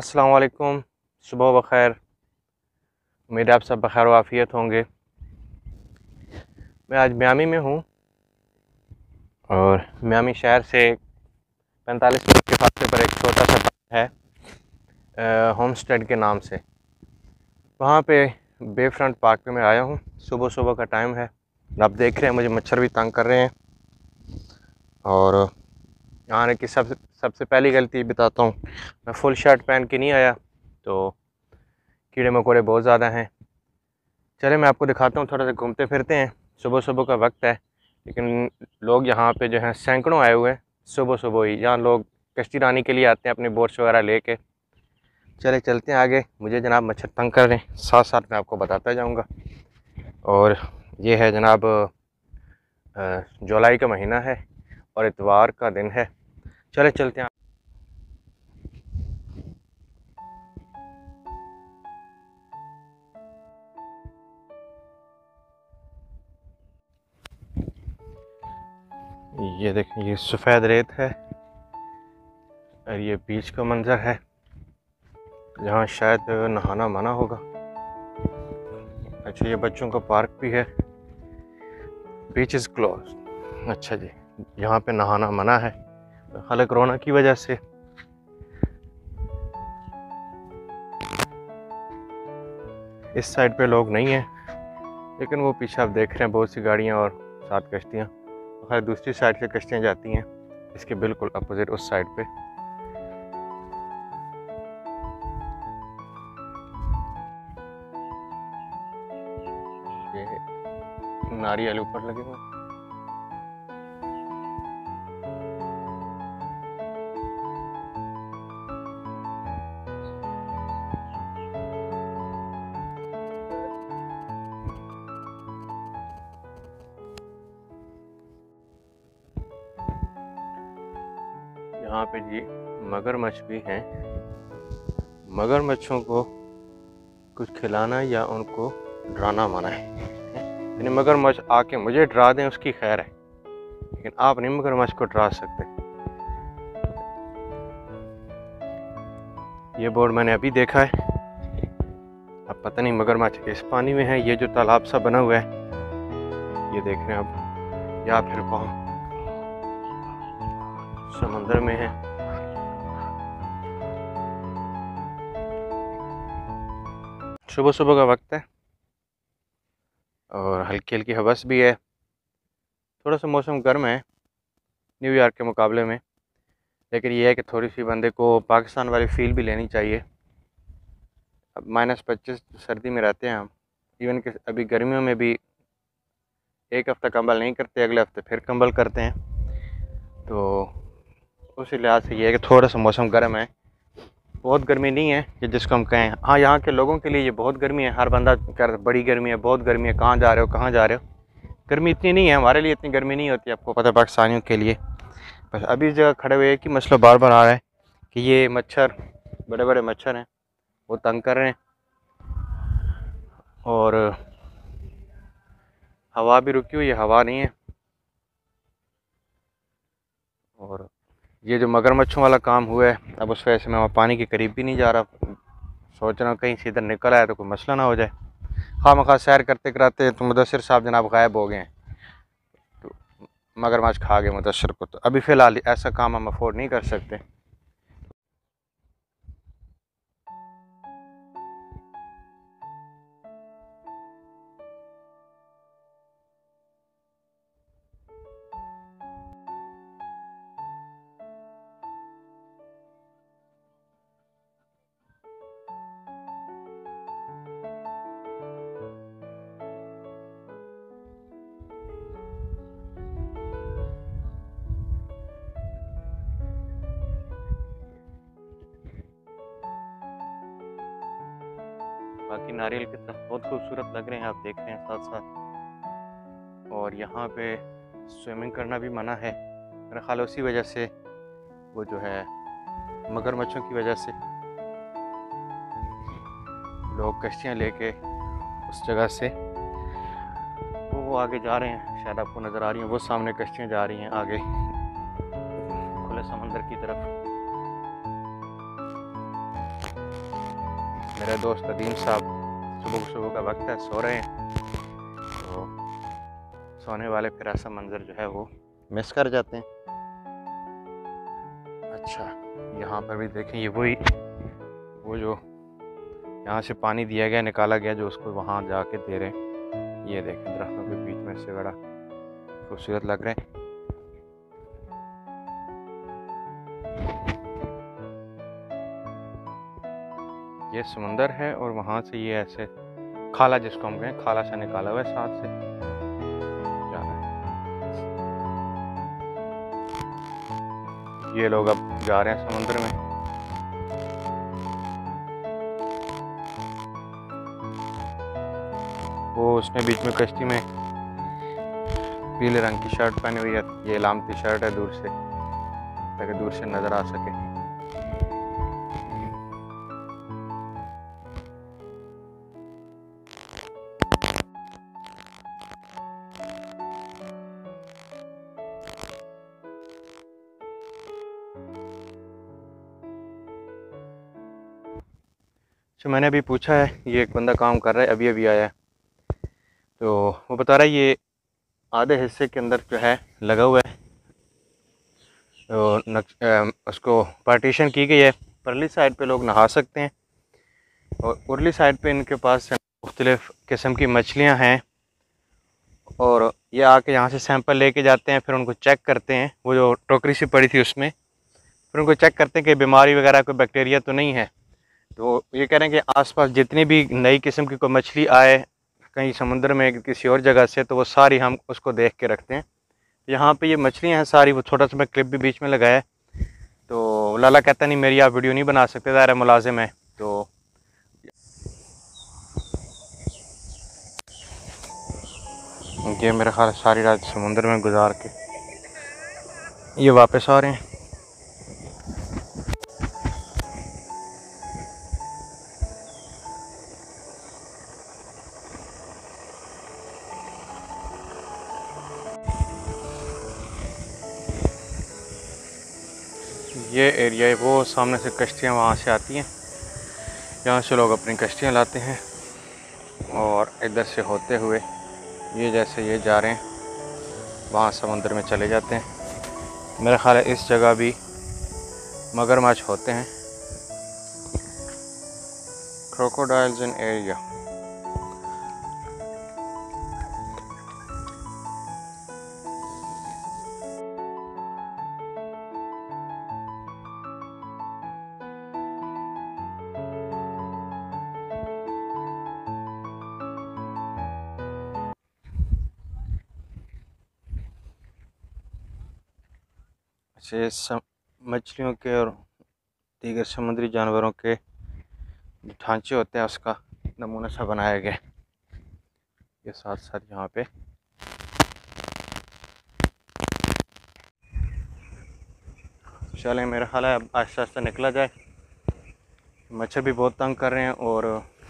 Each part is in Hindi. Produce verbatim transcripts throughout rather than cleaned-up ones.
अस्सलाम वालेकुम, सुबह बखैर। उम्मीद है आप सब बखैर व आफियत होंगे। मैं आज मियामी में हूँ और मियामी शहर से पैंतालीस मिनट के फासले पर एक छोटा सा टाउन है होमस्टेड के नाम से। वहाँ पे बे फ्रंट पार्क में आया हूँ। सुबह सुबह का टाइम है। आप देख रहे हैं मुझे मच्छर भी तंग कर रहे हैं। और यहाँ आने की सब सबसे पहली गलती बताता हूँ, मैं फुल शर्ट पहन के नहीं आया तो कीड़े मकोड़े बहुत ज़्यादा हैं। चले मैं आपको दिखाता हूँ, थोड़ा सा घूमते फिरते हैं। सुबह सुबह का वक्त है लेकिन लोग यहाँ पे जो हैं सैकड़ों आए हुए हैं सुबह सुबह ही। यहाँ लोग कश्ती रानी के लिए आते हैं अपने बोट्स वगैरह लेके। चले चलते हैं आगे। मुझे जनाब मच्छर तंग कर रहे हैं, साथ साथ मैं आपको बताता जाऊँगा। और ये है जनाब जुलाई का महीना है और इतवार का दिन है। चले चलते हैं। ये देखें, ये सफ़ेद रेत है और ये बीच का मंज़र है जहाँ शायद नहाना मना होगा। अच्छा, ये बच्चों का पार्क भी है। Beach is close. अच्छा जी, यहाँ पे नहाना मना है हालांकि कोरोना की वजह से। इस साइड पे लोग नहीं हैं लेकिन वो पीछे आप देख रहे हैं बहुत सी गाड़ियाँ और सात कश्तियाँ। खैर दूसरी साइड से कश्तियाँ जाती हैं, इसके बिल्कुल अपोजिट उस साइड पे। ये नारियल ऊपर लगे हुए। यहाँ पे जी मगरमच्छ भी हैं। मगरमच्छों को कुछ खिलाना या उनको डराना मना है। यानी मगरमच्छ आके मुझे डरा दें उसकी खैर है, लेकिन आप नहीं मगरमच्छ को डरा सकते। ये बोर्ड मैंने अभी देखा है। अब पता नहीं मगरमच्छ इस पानी में है, ये जो तालाब सा बना हुआ है ये देख रहे हैं आप, या फिर वहाँ समंदर में है। सुबह सुबह का वक्त है और हल्की हल्की हवस भी है। थोड़ा सा मौसम गर्म है न्यूयॉर्क के मुकाबले में, लेकिन यह है कि थोड़ी सी बंदे को पाकिस्तान वाली फील भी लेनी चाहिए। अब माइनस पच्चीस सर्दी में रहते हैं हम। इवन कि अभी गर्मियों में भी एक हफ़्ता कंबल नहीं करते, अगले हफ्ते फिर कंबल करते हैं। तो उसी लिहाज से ये है कि थोड़ा सा मौसम गर्म है। बहुत गर्मी नहीं है कि जिसको हम कहें। हाँ, यहाँ के लोगों के लिए ये बहुत गर्मी है। हर बंदा कह रहा बड़ी गर्मी है, बहुत गर्मी है, कहाँ जा रहे हो कहाँ जा रहे हो। गर्मी इतनी नहीं है, हमारे लिए इतनी गर्मी नहीं होती, आपको पता है पाकिस्तानियों के लिए। बस अभी इस जगह खड़े हुए कि मसला बार बार आ रहा है कि ये मच्छर, बड़े बड़े मच्छर हैं, वो तंग कर रहे हैं। और हवा भी रुकी हुई है, हवा नहीं है। और ये जो मगरमच्छों वाला काम हुआ है, अब उस वजह से मैं वहाँ पानी के करीब भी नहीं जा रहा। सोच रहा हूँ कहीं से इधर निकल आया तो कोई मसला ना हो जाए। खामखा सैर करते कराते तो मुदस्सिर साहब जनाब गायब हो गए हैं, तो मगरमच्छ खा गए मुदस्सिर को। तो अभी फ़िलहाल ऐसा काम हम अफोर्ड नहीं कर सकते। बाकी नारियल की तरफ बहुत खूबसूरत लग रहे हैं, आप देख रहे हैं साथ साथ। और यहाँ पे स्विमिंग करना भी मना है मेरा ख्याल, उसी वजह से, वो जो है मगरमच्छों की वजह से लोग कश्तियाँ लेके उस जगह से वो वो आगे जा रहे हैं। शायद आपको नज़र आ रही हैं, वो सामने कश्तियाँ जा रही हैं आगे खुले समंदर की तरफ। मेरे दोस्त अदीम साहब सुबह सुबह का वक्त है, सो रहे हैं, तो सोने वाले फिर ऐसा मंजर जो है वो मिस कर जाते हैं। अच्छा, यहाँ पर भी देखें, ये वही वो जो यहाँ से पानी दिया गया, निकाला गया, जो उसको वहाँ जाके दे रहे हैं। ये देखें, दरख्तों के बीच में से बड़ा खूबसूरत लग रहा है। ये समुंदर है और वहाँ से ये ऐसे खाला, जिसको हम कहें, खाला से निकाला हुआ है साथ से जा रहा है। ये लोग अब जा रहे हैं समुंदर में। वो उसने बीच में कश्ती में पीले रंग की शर्ट पहनी हुई है, ये लामती शर्ट है दूर से, ताकि दूर से नजर आ सके। तो मैंने अभी पूछा है, ये एक बंदा काम कर रहा है, अभी अभी आया है, तो वो बता रहा है ये आधे हिस्से के अंदर जो है लगा हुआ है, तो नक्श उसको पार्टीशन की गई है। परली साइड पे लोग नहा सकते हैं और उरली साइड पे इनके पास मुख्तलिफ़ किस्म की मछलियां हैं, और ये आके यहाँ से सैंपल लेके जाते हैं, फिर उनको चेक करते हैं। वो जो टोकरी सी पड़ी थी उसमें फिर उनको चेक करते हैं कि बीमारी वगैरह कोई बैक्टीरिया तो नहीं है। तो ये कह रहे हैं कि आसपास जितनी भी नई किस्म की कोई मछली आए कहीं समुद्र में किसी और जगह से, तो वो सारी हम उसको देख के रखते हैं। यहाँ पे ये मछलियाँ हैं सारी, वो छोटा सा मैं क्लिप भी बीच में लगाया है। तो लाला कहता नहीं मेरी आप वीडियो नहीं बना सकते, ज़ाहिर मुलाजिम है। तो ये मेरा ख्याल सारी रात समुद्र में गुजार के ये वापस आ रहे हैं। ये एरिया है, वो सामने से कश्तियाँ वहाँ से आती हैं, यहाँ से लोग अपनी कश्तियाँ लाते हैं और इधर से होते हुए ये जैसे ये जा रहे हैं वहाँ समुद्र में चले जाते हैं। मेरा ख्याल है इस जगह भी मगरमच्छ होते हैं, क्रोकोडाइल्स इन एरिया। से मछलियों के और दीगर समुद्री जानवरों के ढांचे होते हैं, उसका नमूना सा बनाया गया ये साथ साथ यहाँ पे। चलें, मेरा ख्याल है अब आहिस्ता आहिस्ता निकला जाए, मच्छर भी बहुत तंग कर रहे हैं और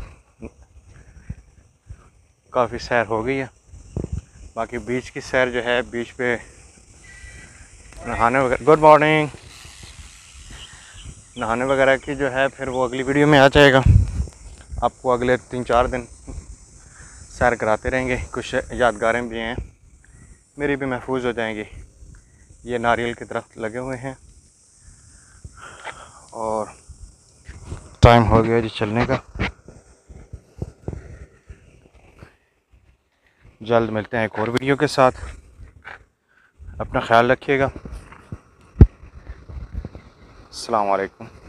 काफ़ी सैर हो गई है। बाकी बीच की सैर जो है, बीच पे नहाने वगैरह, गुड मॉर्निंग, नहाने वगैरह की जो है फिर वो अगली वीडियो में आ जाएगा। आपको अगले तीन चार दिन सैर कराते रहेंगे, कुछ यादगारें भी हैं मेरी भी महफूज हो जाएंगी। ये नारियल के दरख्त लगे हुए हैं और टाइम हो गया जी चलने का। जल्द मिलते हैं एक और वीडियो के साथ, अपना ख्याल रखिएगा। अस्सलाम वालेकुम।